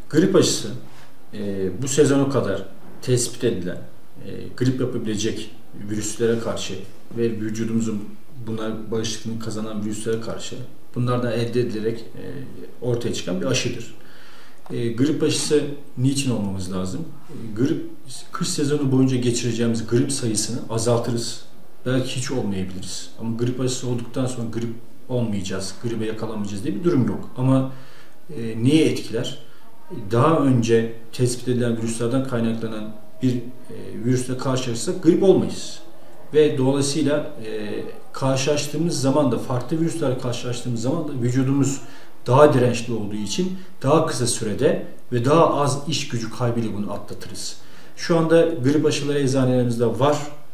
Grip aşısı bu sezona kadar tespit edilen grip yapabilecek virüslere karşı ve vücudumuzun buna bağışıklığını kazanan virüslere karşı bunlardan elde edilerek ortaya çıkan bir aşıdır. Grip aşısı niçin olmamız lazım? Kış sezonu boyunca geçireceğimiz grip sayısını azaltırız. Belki hiç olmayabiliriz. Ama grip aşısı olduktan sonra grip olmayacağız, gribe yakalanmayacağız diye bir durum yok. Ama niye etkiler? Daha önce tespit edilen virüslerden kaynaklanan bir virüsle karşılaşırsak grip olmayız. Ve dolayısıyla karşılaştığımız zaman da farklı virüslerle karşılaştığımız zaman da vücudumuz daha dirençli olduğu için daha kısa sürede ve daha az iş gücü kaybıyla bunu atlatırız. Şu anda grip aşıları eczanelerimizde var.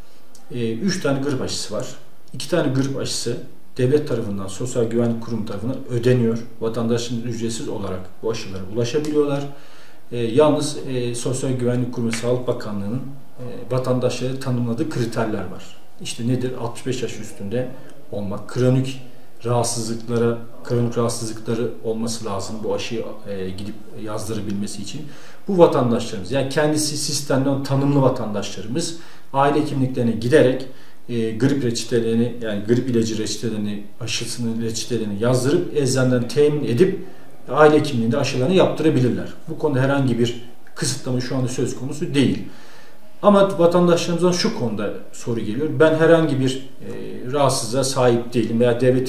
3 tane grip aşısı var. 2 tane grip aşısı devlet tarafından, Sosyal Güvenlik Kurumu tarafından ödeniyor. Vatandaşların ücretsiz olarak bu aşılara ulaşabiliyorlar. Yalnız Sosyal Güvenlik Kurumu ve Sağlık Bakanlığı'nın vatandaşlara tanımladığı kriterler var. İşte nedir? 65 yaş üstünde olmak, kronik rahatsızlıkları olması lazım bu aşıyı gidip yazdırabilmesi için. Bu vatandaşlarımız, yani kendisi sistemden tanımlı vatandaşlarımız aile kimliklerine giderek grip reçetelerini, yani grip ilacı reçetelerini, aşısının reçetelerini yazdırıp eczaneden temin edip aile kimliğinde aşılarını yaptırabilirler. Bu konuda herhangi bir kısıtlama şu anda söz konusu değil. Ama vatandaşlarımızdan şu konuda soru geliyor. Ben herhangi bir rahatsızlığa sahip değilim veya devlet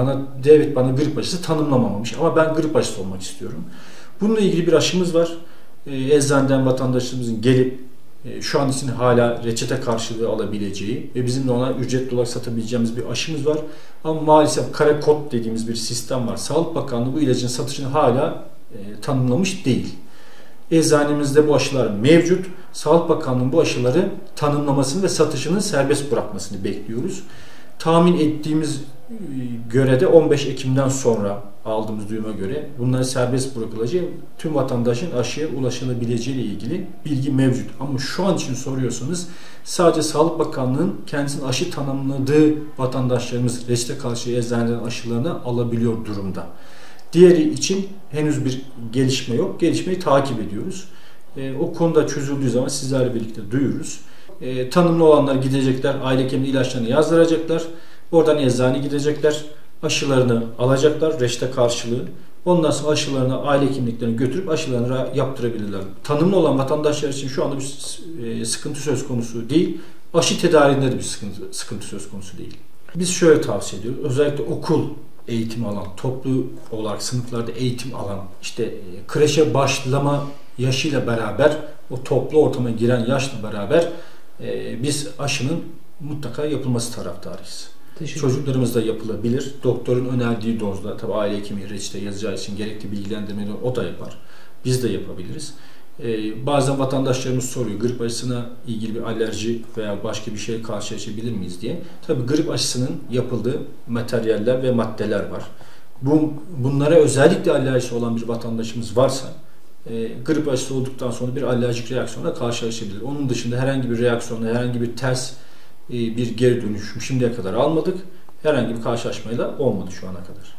bana grip aşısı tanımlamamış ama ben grip aşısı olmak istiyorum. Bununla ilgili bir aşımız var. Eczaneden vatandaşlarımızın gelip şu an için hala reçete karşılığı alabileceği ve bizim de ona ücretli olarak satabileceğimiz bir aşımız var. Ama maalesef kara kod dediğimiz bir sistem var. Sağlık Bakanlığı bu ilacın satışını hala tanımlamış değil. Eczanemizde bu aşılar mevcut. Sağlık Bakanlığı'nın bu aşıları tanımlamasını ve satışını serbest bırakmasını bekliyoruz. Tahmin ettiğimiz göre de 15 Ekim'den sonra aldığımız duyuma göre bunların serbest bırakılacağı, tüm vatandaşın aşıya ulaşılabileceği ile ilgili bilgi mevcut. Ama şu an için soruyorsanız sadece Sağlık Bakanlığı'nın kendisinin aşı tanımladığı vatandaşlarımız reçete karşılığı eczaneden aşılarını alabiliyor durumda. Diğeri için henüz bir gelişme yok. Gelişmeyi takip ediyoruz. O konuda çözüldüğü zaman sizlerle birlikte duyururuz. Tanımlı olanlar gidecekler, aile hekimliği ilaçlarını yazdıracaklar. Oradan eczaneye gidecekler, aşılarını alacaklar, reçete karşılığı. Ondan sonra aşılarını, aile kimliklerini götürüp aşılarını yaptırabilirler. Tanımlı olan vatandaşlar için şu anda bir sıkıntı söz konusu değil. Aşı tedariğinde de bir sıkıntı söz konusu değil. Biz şöyle tavsiye ediyoruz. Özellikle okul eğitimi alan, toplu olarak sınıflarda eğitim alan, işte kreşe başlama yaşıyla beraber, o toplu ortama giren yaşla beraber biz aşının mutlaka yapılması taraftarıyız. Çocuklarımızda yapılabilir. Doktorun önerdiği dozda, tabi aile hekimi reçete yazacağı için gerekli bilgilendirmeyi o da yapar. Biz de yapabiliriz. Bazen vatandaşlarımız soruyor, grip aşısına ilgili bir alerji veya başka bir şey karşılaşabilir miyiz diye. Tabi grip aşısının yapıldığı materyaller ve maddeler var. Bunlara özellikle alerjisi olan bir vatandaşımız varsa grip aşısı olduktan sonra bir alerjik reaksiyonla karşılaşabilir. Onun dışında herhangi bir reaksiyonla, herhangi bir ters bir geri dönüşüm şimdiye kadar almadık. Herhangi bir karşılaşmayla olmadı şu ana kadar.